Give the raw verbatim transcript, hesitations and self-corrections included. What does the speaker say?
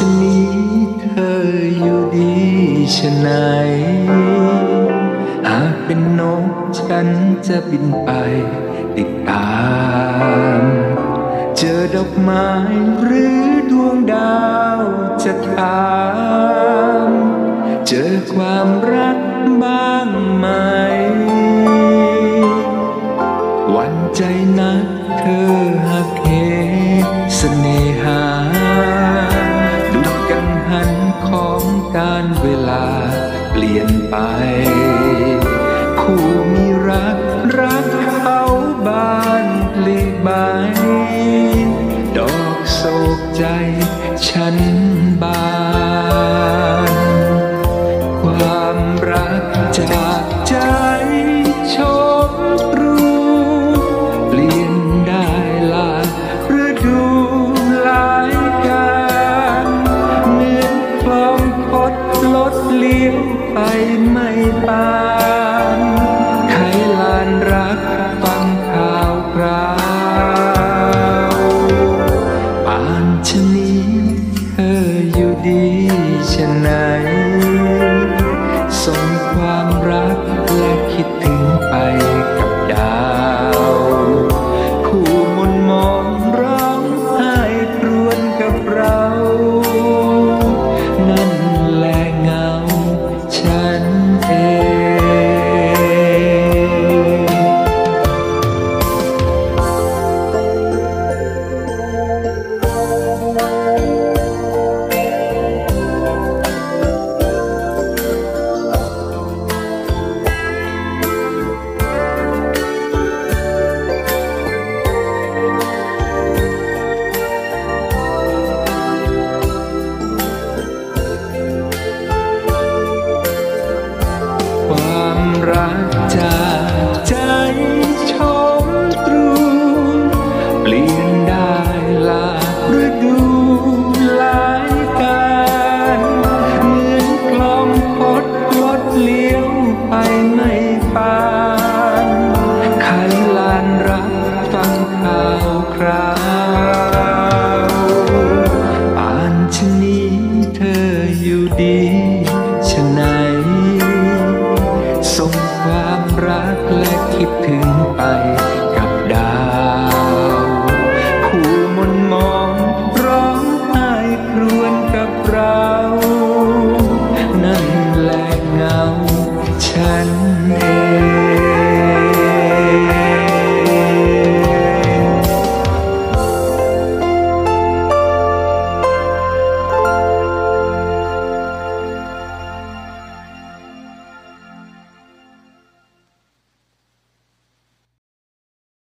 ฉันนี้เธออยู่ดีชะไหนหากเป็นนกฉันจะบินไปติดตามเจอดอกไม้หรือดวงดาวจะถามเจอความรักบ้างไหมหวั่นใจนักเธอหักเหเสน่หาดุจกังหันของการเวลาเปลี่ยนไปคู่มีรักรักเขาบานพลีใบดอกโศกใจฉัน